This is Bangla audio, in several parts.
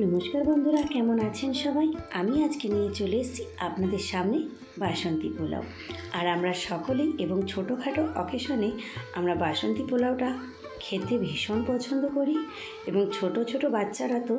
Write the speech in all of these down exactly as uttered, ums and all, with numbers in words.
নমস্কার বন্ধুরা, কেমন আছেন সবাই? আমি আজকে নিয়ে চলে এসেছি আপনাদের সামনে বাসন্তী পোলাও। আর আমরা সকলেই এবং ছোটোখাটো অকেশনে আমরা বাসন্তী পোলাওটা খেতে ভীষণ পছন্দ করি এবং ছোট ছোট বাচ্চারা তো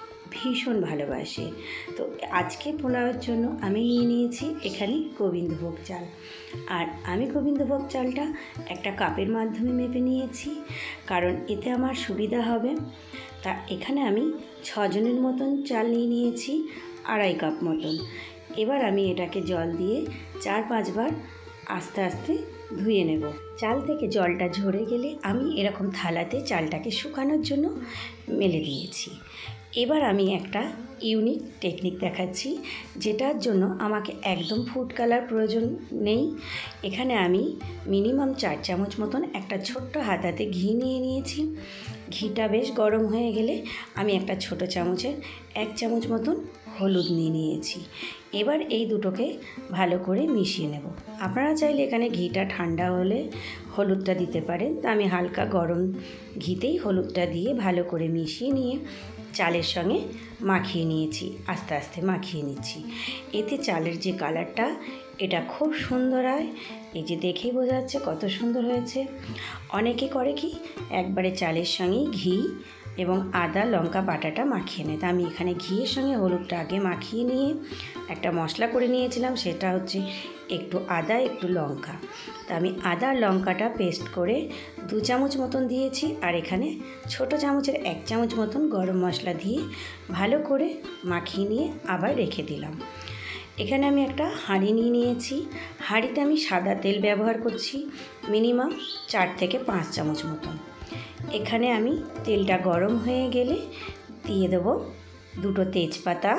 ভীষণ ভালোবাসে। তো আজকে পোলাওয়ের জন্য আমি নিয়ে নিয়েছি এখানে গোবিন্দভোগ চাল। আর আমি গোবিন্দভোগ চালটা একটা কাপের মাধ্যমে মেপে নিয়েছি, কারণ এতে আমার সুবিধা হবে। তা এখানে আমি ছজনের মতন চাল নিয়ে নিয়েছি, আড়াই কাপ মতন। এবার আমি এটাকে জল দিয়ে চার পাঁচবার আস্তে আস্তে ধুয়ে নেব। চাল থেকে জলটা ঝরে গেলে আমি এরকম থালাতে চালটাকে শুকানোর জন্য মেলে দিয়েছি। এবার আমি একটা ইউনিক টেকনিক দেখাচ্ছি, যেটার জন্য আমাকে একদম ফুড কালার প্রয়োজন নেই। এখানে আমি মিনিমাম চার চামচ মতন একটা ছোট্ট হাতাতে ঘি নিয়ে নিয়েছি। ঘিটা বেশ গরম হয়ে গেলে আমি একটা ছোট চামচের এক চামচ মতন হলুদ নিয়ে নিয়েছি। এবার এই দুটোকে ভালো করে মিশিয়ে নেব। আপনারা চাইলে এখানে ঘিটা ঠান্ডা হলে হলুদটা দিতে পারেন। তা আমি হালকা গরম ঘিতেই হলুদটা দিয়ে ভালো করে মিশিয়ে নিয়ে চালের সঙ্গে মাখিয়ে নিয়েছি, আস্তে আস্তে মাখিয়ে নিচ্ছি। এতে চালের যে কালারটা, এটা খুব সুন্দর হয়। এই যে দেখেই বোঝা যাচ্ছে কত সুন্দর হয়েছে। অনেকে করে কি একবারে চালের সঙ্গে ঘি এবং আদা লঙ্কা বাটাটা মাখিয়ে নেয়। তা আমি এখানে ঘিয়ের সঙ্গে হলুদটা আগে মাখিয়ে নিয়ে একটা মশলা করে নিয়েছিলাম, সেটা হচ্ছে একটু আদা একটু লঙ্কা। তা আমি আদা লঙ্কাটা পেস্ট করে দু চামচ মতন দিয়েছি, আর এখানে ছোট চামচের এক চামচ মতন গরম মশলা দিয়ে ভালো করে মাখিয়ে নিয়ে আবার রেখে দিলাম। এখানে আমি একটা হাঁড়ি নিয়ে নিয়েছি। হাঁড়িতে আমি সাদা তেল ব্যবহার করছি, মিনিমাম চার থেকে পাঁচ চামচ মতন। এখানে আমি তেলটা গরম হয়ে গেলে দিয়ে দেব দুটো তেজপাতা।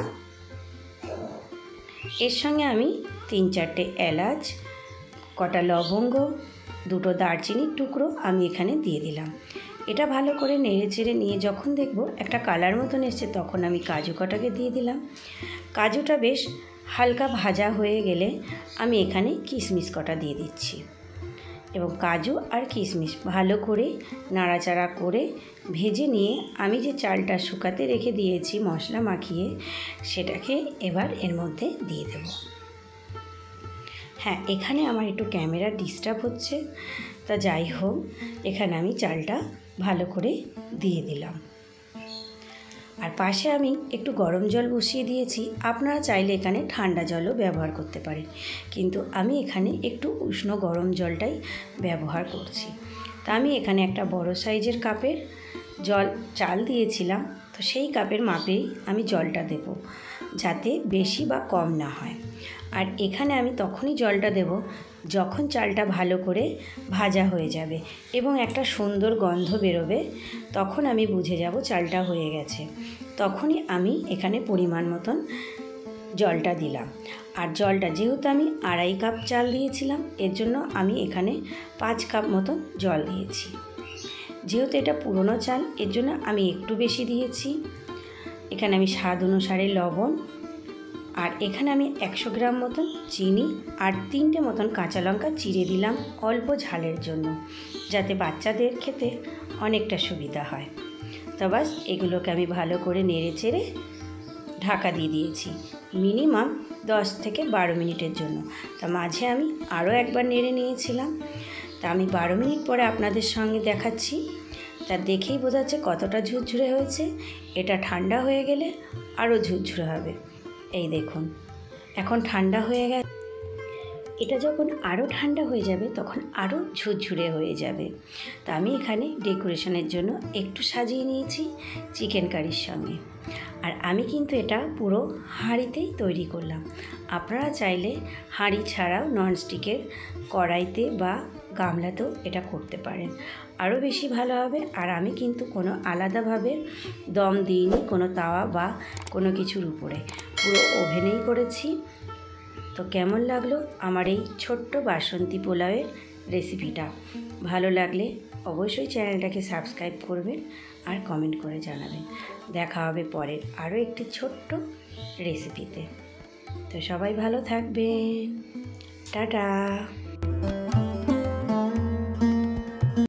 এর সঙ্গে আমি তিন চারটে এলাচ, কটা লবঙ্গ, দুটো দারচিনির টুকরো আমি এখানে দিয়ে দিলাম। এটা ভালো করে নেড়ে চেড়ে নিয়ে যখন দেখব একটা কালার মতন এসছে, তখন আমি কাজু কটাকে দিয়ে দিলাম। কাজুটা বেশ হালকা ভাজা হয়ে গেলে আমি এখানে কিশমিশ কটা দিয়ে দিচ্ছি এবং কাজু আর কিশমিশ ভালো করে নাড়াচাড়া করে ভেজে নিয়ে আমি যে চালটা শুকাতে রেখে দিয়েছি মশলা মাখিয়ে, সেটাকে এবার এর মধ্যে দিয়ে দেব। হ্যাঁ, এখানে আমার একটু ক্যামেরা ডিস্টার্ব হচ্ছে, তা যাই হোক, এখানে আমি চালটা ভালো করে দিয়ে দিলাম। আর পাশে আমি একটু গরম জল বসিয়ে দিয়েছি। আপনারা চাইলে এখানে ঠান্ডা জলও ব্যবহার করতে পারেন, কিন্তু আমি এখানে একটু উষ্ণ গরম জলটাই ব্যবহার করছি। তা আমি এখানে একটা বড় সাইজের কাপের জল চাল দিয়েছিলাম, তো সেই কাপের মাপেই আমি জলটা দেব, যাতে বেশি বা কম না হয়। আর এখানে আমি তখনই জলটা দেব যখন চালটা ভালো করে ভাজা হয়ে যাবে এবং একটা সুন্দর গন্ধ বেরোবে, তখন আমি বুঝে যাব চালটা হয়ে গেছে। তখনই আমি এখানে পরিমাণ মতন জলটা দিলাম। আর জলটা যেহেতু আমি আড়াই কাপ চাল দিয়েছিলাম, এর জন্য আমি এখানে পাঁচ কাপ মতন জল দিয়েছি। যেহেতু এটা পুরনো চাল, এর জন্য আমি একটু বেশি দিয়েছি। এখানে আমি স্বাদ অনুসারে লবণ, আর এখানে আমি একশো গ্রাম মতন চিনি আর তিনটে মতন কাঁচা লঙ্কা চিড়ে দিলাম অল্প ঝালের জন্য, যাতে বাচ্চাদের খেতে অনেকটা সুবিধা হয়। তো বাস, এগুলোকে আমি ভালো করে নেড়ে চেড়ে ঢাকা দিয়ে দিয়েছি মিনিমাম দশ থেকে বারো মিনিটের জন্য। তা মাঝে আমি আরও একবার নেড়ে নিয়েছিলাম। তা আমি বারো মিনিট পরে আপনাদের সঙ্গে দেখাচ্ছি। তা দেখেই বোঝা যাচ্ছে কতটা ঝুরঝুরে হয়েছে। এটা ঠান্ডা হয়ে গেলে আরও ঝুরঝুরে হবে। এই দেখুন, এখন ঠান্ডা হয়ে গেছে। এটা যখন আরও ঠান্ডা হয়ে যাবে তখন আরও ঝুরঝুরে হয়ে যাবে। তা আমি এখানে ডেকোরেশনের জন্য একটু সাজিয়ে নিয়েছি চিকেন কারির সঙ্গে। আর আমি কিন্তু এটা পুরো হাঁড়িতেই তৈরি করলাম। আপনারা চাইলে হাঁড়ি ছাড়াও ননস্টিকের কড়াইতে বা গামলাতেও এটা করতে পারেন, আরও বেশি ভালো হবে। আর আমি কিন্তু কোনো আলাদাভাবে দম দিইনি কোনো তাওয়া বা কোনো কিছুর উপরে, পুরো ওভেনেই করেছি। তো কেমন লাগলো আমার এই ছোট্ট বাসন্তী পোলাওয়ের রেসিপিটা? ভালো লাগলে অবশ্যই চ্যানেলটাকে সাবস্ক্রাইব করবেন আর কমেন্ট করে জানাবেন। দেখা হবে পরের আরও একটি ছোট্ট রেসিপিতে। তো সবাই ভালো থাকবেন, টাটা।